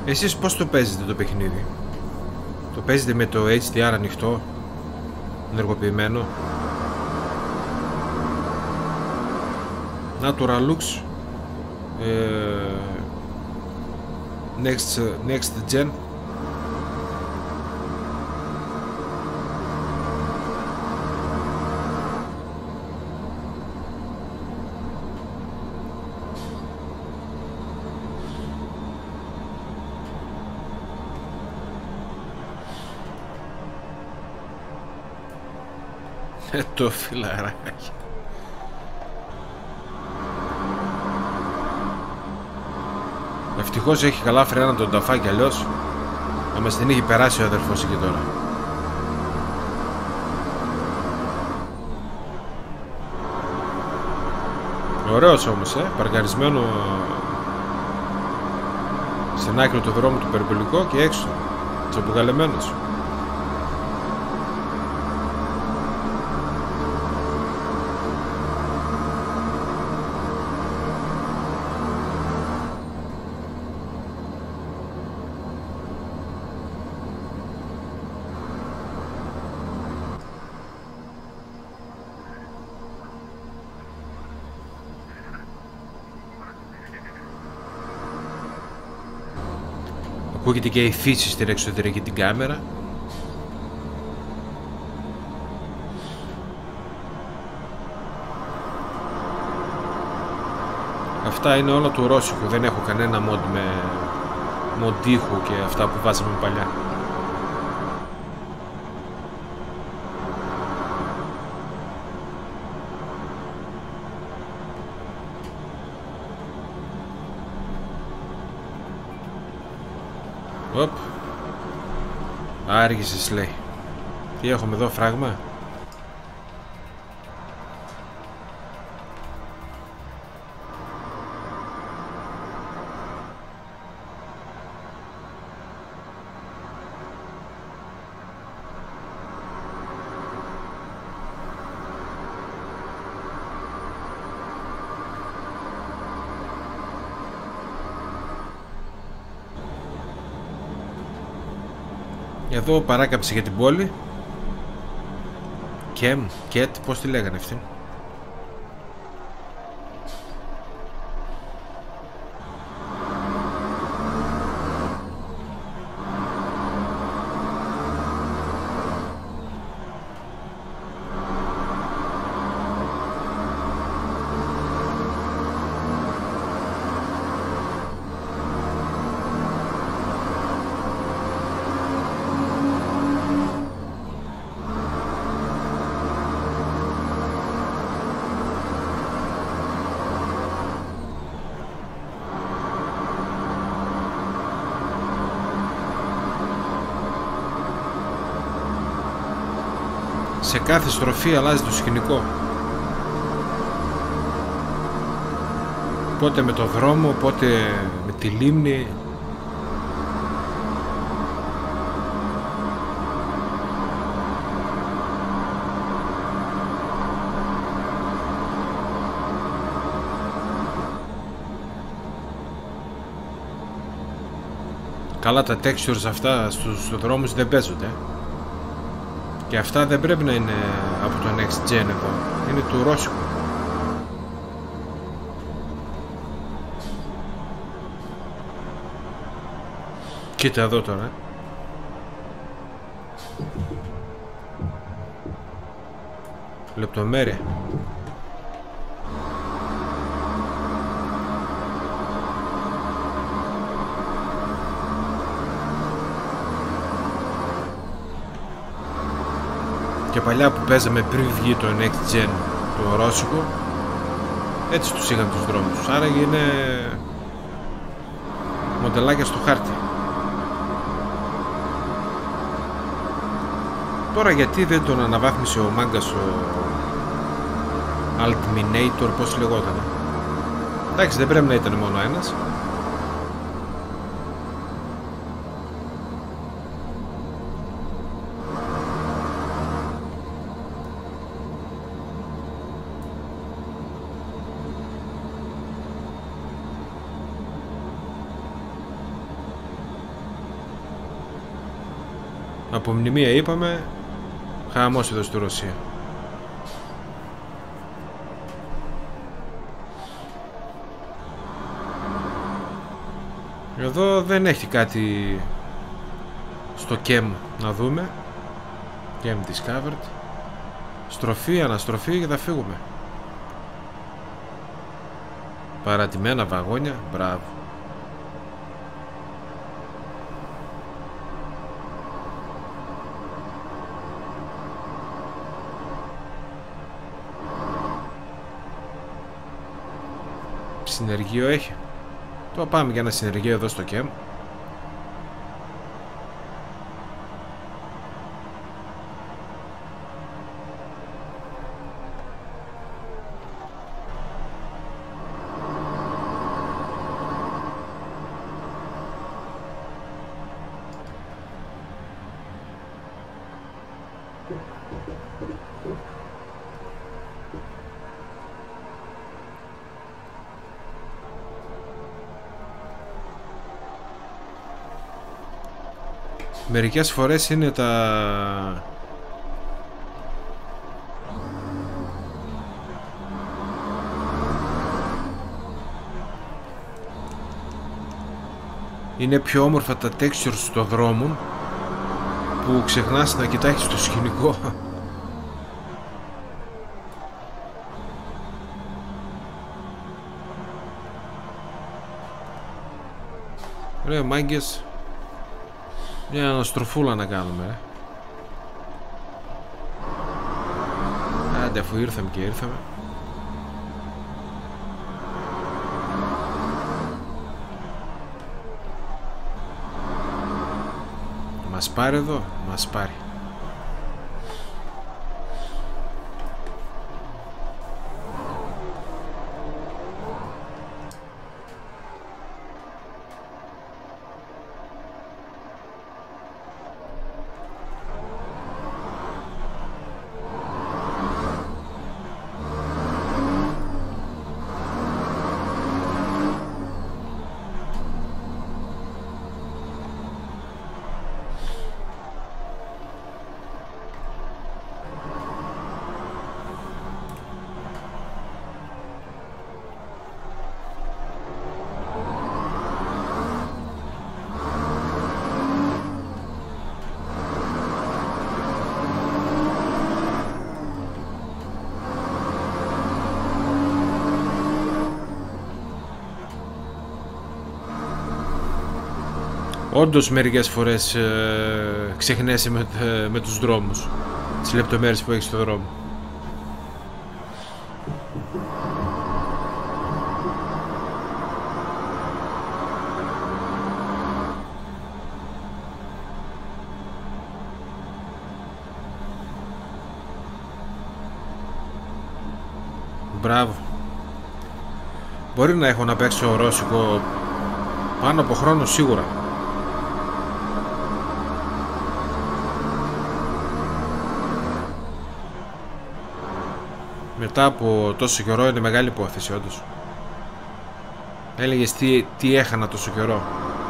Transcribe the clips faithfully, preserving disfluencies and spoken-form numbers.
Εσείς πώς το παίζετε το παιχνίδι? Το παίζετε με το έιτς ντι αρ ανοιχτό, ενεργοποιημένο? Natural looks, ε, next, next gen. Ε, το φιλαράκι. Ευτυχώς έχει καλά φρένα τον ταφάκι, αλλιώς θα μας την είχε περάσει ο αδερφός εκεί τώρα. Ωραίος όμως, ε, παρκαρισμένο στην άκρη του δρόμου του περιπολικό και έξω, τσαμπουκαλεμένος. Ακούγεται και η φύση στην εξωτερική την κάμερα. Αυτά είναι όλα του ρώσικου. Δεν έχω κανένα mod με mod ήχου και αυτά που βάζαμε παλιά. Οπ. Άργησες, λέει. Τι έχουμε εδώ, φράγμα? Εδώ παράκαψε για την πόλη. Κεμ, Κετ, πώς τη λέγανε αυτή? Σε κάθε στροφή αλλάζει το σκηνικό. Πότε με το δρόμο, πότε με τη λίμνη. Καλά, τα textures αυτά στους δρόμους δεν παίζονται. Και αυτά δεν πρέπει να είναι από το Next Gen εδώ. Είναι του ρώσικου. Κοίτα εδώ τώρα. Λεπτομέρεια. Και παλιά που παίζαμε πριν βγει το Next Gen το ρώσικο, έτσι τους είχαν τους δρόμους τους. Άρα είναι μοντελάκια στο χάρτη. Τώρα γιατί δεν τον αναβάθμισε ο μάγκας ο Altminator, πώς λεγόταν? Εντάξει, δεν πρέπει να ήταν μόνο ένας. Από μνημεία είπαμε, χαμός εδώ στη Ρωσία. Εδώ δεν έχει κάτι στο κεμ να δούμε. Κεμ discovered. Στροφή, αναστροφή και θα φύγουμε. Παρατημένα βαγόνια, μπράβο. Συνεργείο έχει. Το πάμε για ένα συνεργείο εδώ στο ΚΕΜ. Μερικές φορές είναι τα... είναι πιο όμορφα τα textures στο δρόμο που ξεχνάς να κοιτάξεις το σκηνικό. Ρε μάγκες, μια αναστροφούλα να κάνουμε, ε. Άντε, αφού ήρθαμε και ήρθαμε. Μας πάρει εδώ, μας πάρει. Όντως μερικές φορές ε, ξεχνέσαι με, ε, με τους δρόμους, τις λεπτομέρειες που έχεις στο δρόμο. Μπράβο. Μπορεί να έχω να παίξω ρώσικο πάνω από χρόνο σίγουρα. Μετά από τόσο καιρό είναι μεγάλη υπόθεση όντως. Έλεγες τι, τι έχανα τόσο καιρό.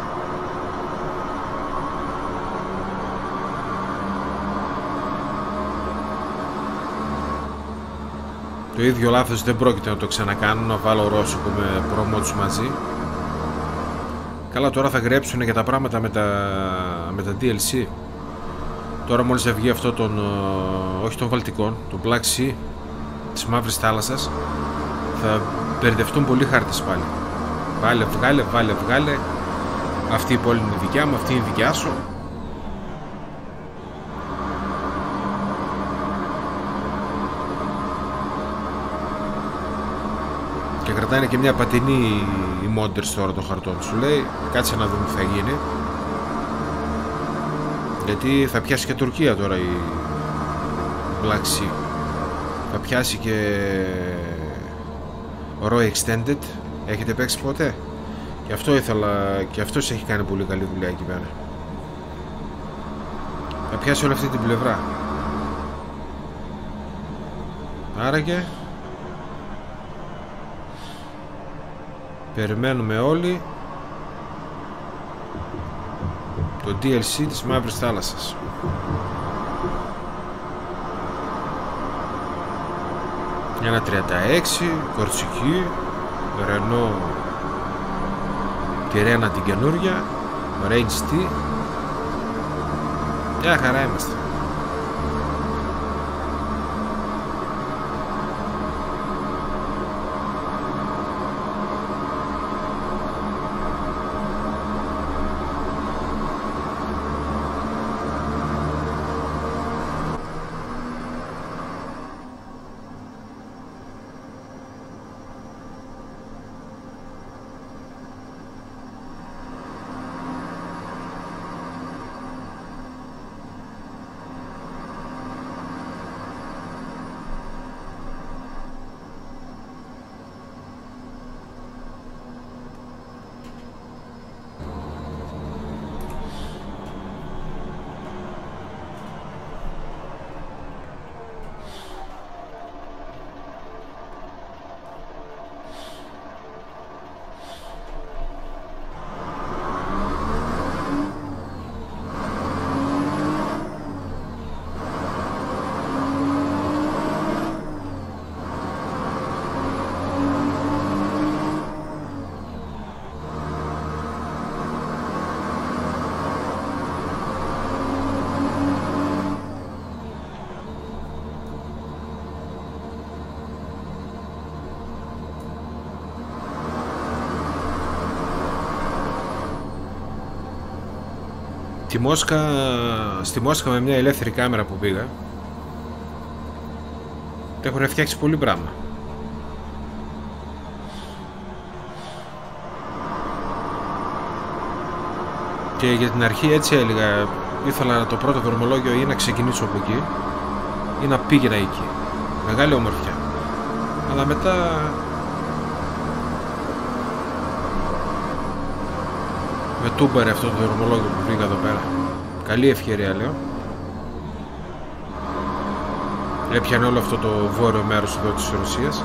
Το ίδιο λάθος δεν πρόκειται να το ξανακάνω, να βάλω ρώσικο με πρόμο τους μαζί. Καλά, τώρα θα γρέψουν και τα πράγματα με τα, με τα ντι ελ σι. Τώρα μόλις θα βγει αυτό των, όχι των Βαλτικών, το Black Sea, της Μαύρης Θάλασσας, θα μπερδευτούν πολύ χάρτες πάλι. Βάλε, βγάλε, βάλε, βγάλε. Αυτή η πόλη είναι δικιά μου, αυτή είναι δικιά σου. Και κρατάνε και μια πατινή οι modders τώρα των χαρτών. Σου λέει, κάτσε να δούμε τι θα γίνει. Γιατί θα πιάσει και Τουρκία τώρα η Black Sea. Θα πιάσει και Roy Extended. Έχετε παίξει ποτέ? Και αυτό ήθελα. Και αυτός έχει κάνει πολύ καλή δουλειά εκεί πέρα. Θα πιάσει όλη αυτή την πλευρά. Άραγε περιμένουμε όλοι Το ντι ελ σι της Μαύρης Θάλασσας. Ένα τριάντα έξι, Κορσική, Ρενό, τη Ρένα την καινούρια, Range T. Μια χαρά είμαστε. Τη Μόσχα, στη Μόσχα με μια ελεύθερη κάμερα που πήγα, έχουν φτιάξει πολύ πράγμα. Και για την αρχή έτσι έλεγα, ήθελα το πρώτο δρομολόγιο ή να ξεκινήσω από εκεί ή να πήγαινα εκεί. Μεγάλη ομορφιά. Αλλά μετά με τούμπαρε αυτό το δρομολόγιο που βρήκα εδώ πέρα. Καλή ευκαιρία, λέω. Έπιανε όλο αυτό το βόρειο μέρος εδώ της Ρωσίας.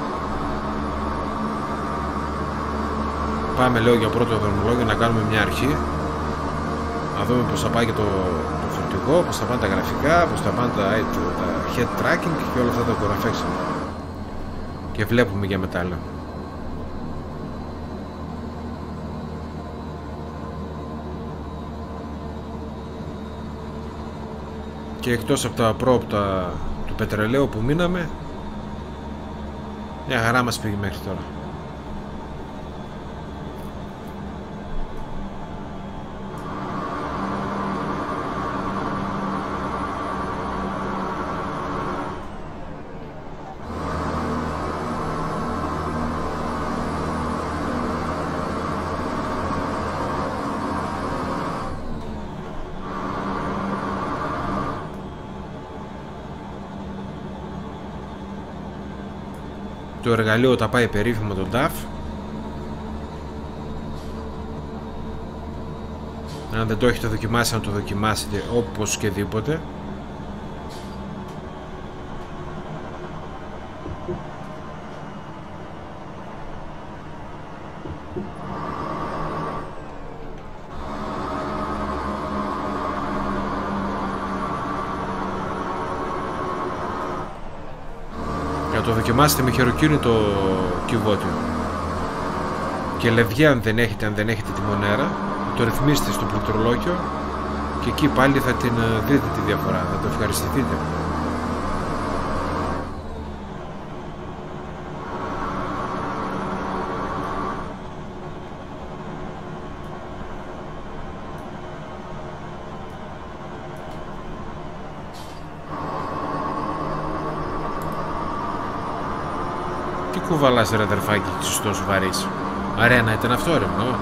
Πάμε, λέω, για πρώτο δρομολόγιο να κάνουμε μια αρχή. Να δούμε πως θα πάει και το, το φορτηγό, πως θα πάνε τα γραφικά, πως θα πάνε τα, τα head tracking και όλα αυτά τα κοραφέξιμα. Και βλέπουμε για μετά, λέω. Και εκτός από τα πρόοπτα του πετρελαίου που μείναμε, μια χαρά μας πήγε μέχρι τώρα. Το εργαλείο τα πάει περίφημα τον νταφ. Αν δεν το έχετε δοκιμάσει, να το δοκιμάσετε όπως και δίποτε. Να το δοκιμάσετε με χειροκίνητο κυβότιο. Και λευγιά αν δεν έχετε, αν δεν έχετε τη μονέρα, το ρυθμίστε στο πληκτρολόγιο και εκεί πάλι θα την δείτε τη διαφορά, θα το ευχαριστηθείτε. Τι κουβαλάς ρε αδερφάκι και είσαι τόσο βαρύς? Αρένα ήταν αυτό ρε μνώ.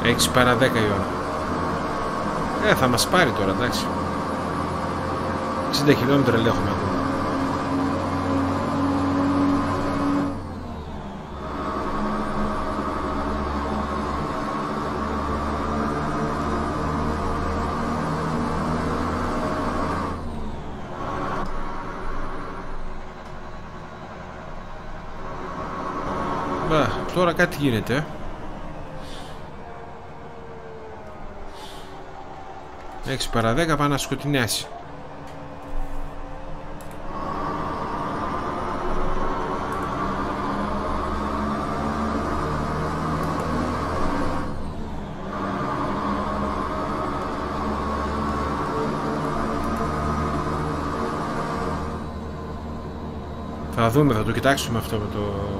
έξι παρά δέκα η ώρα. Ε, θα μας πάρει τώρα, εντάξει. εξήντα χιλιόμετρα ελέγχουμε ακόμα. Μπα, τώρα κάτι γίνεται. έξι παρά δέκα πάει να σκοτεινιάσει. Θα δούμε, θα το κοιτάξουμε αυτό με το...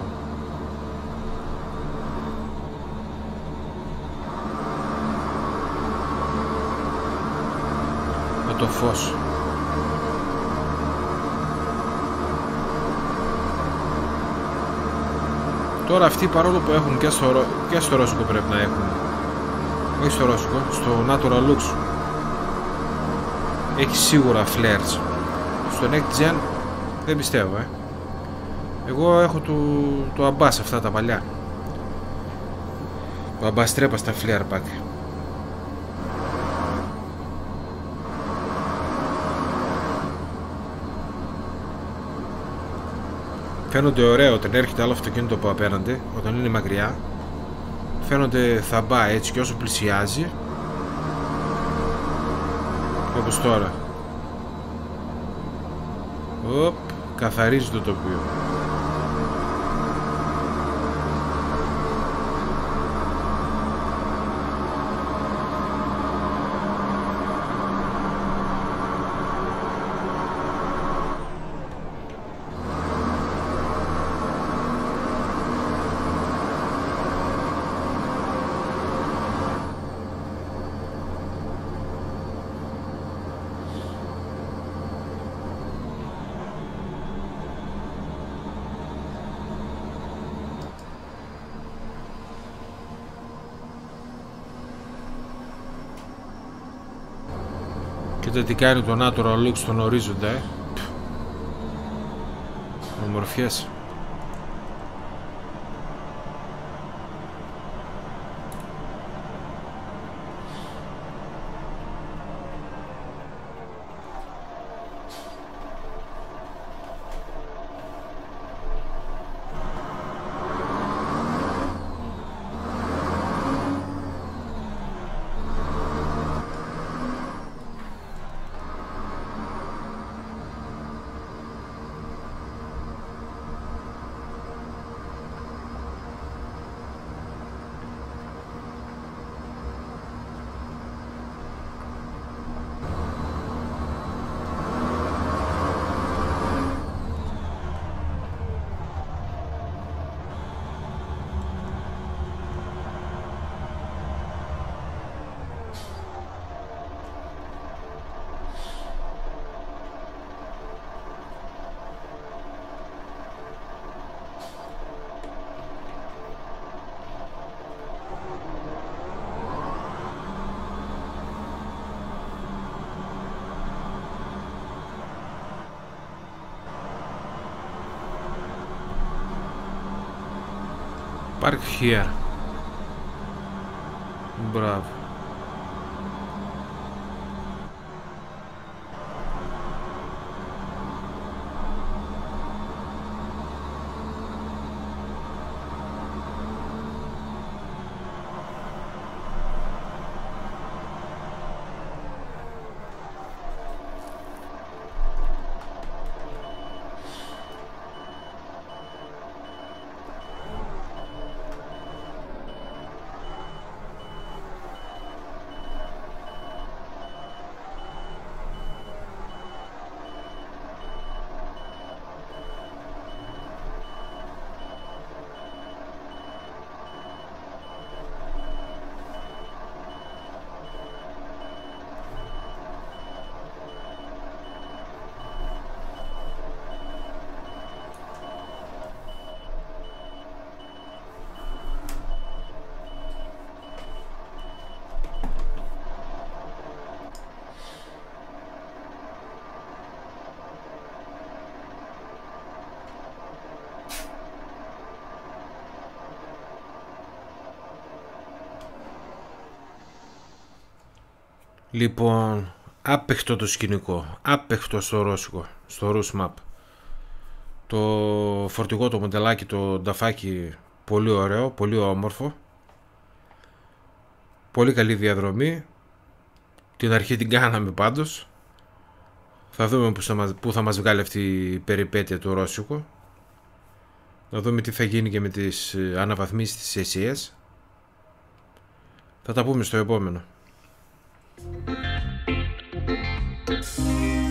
με το φως. Τώρα αυτοί, παρόλο που έχουν και στο, και στο ρώσικο πρέπει να έχουν, όχι στο ρώσικο, στο Natural Lux έχει σίγουρα flares. Στο Next Gen δεν πιστεύω, ε. Εγώ έχω το, το Abbas, αυτά τα παλιά. Το Abbas τρέπα στα flare pack. Φαίνονται ωραίο όταν έρχεται άλλο αυτοκίνητο από απέναντι, όταν είναι μακριά. Φαίνονται θαμπά έτσι, και όσο πλησιάζει, όπως τώρα, οπ, καθαρίζει το τοπίο. Κοίτα τι κάνει το Natural Lux στον ορίζοντα, ε. Ομορφιές. Park here. Μπράβο. Λοιπόν, άπεχτο το σκηνικό, άπεχτο στο ρώσικο, στο Rus Map. Το φορτηγό, το μοντελάκι, το νταφάκι, πολύ ωραίο, πολύ όμορφο. Πολύ καλή διαδρομή. Την αρχή την κάναμε πάντως. Θα δούμε που θα μας, που θα μας βγάλει αυτή η περιπέτεια του ρώσικου. Να δούμε τι θα γίνει και με τις αναβαθμίσεις της ες ι ες. Θα τα πούμε στο επόμενο.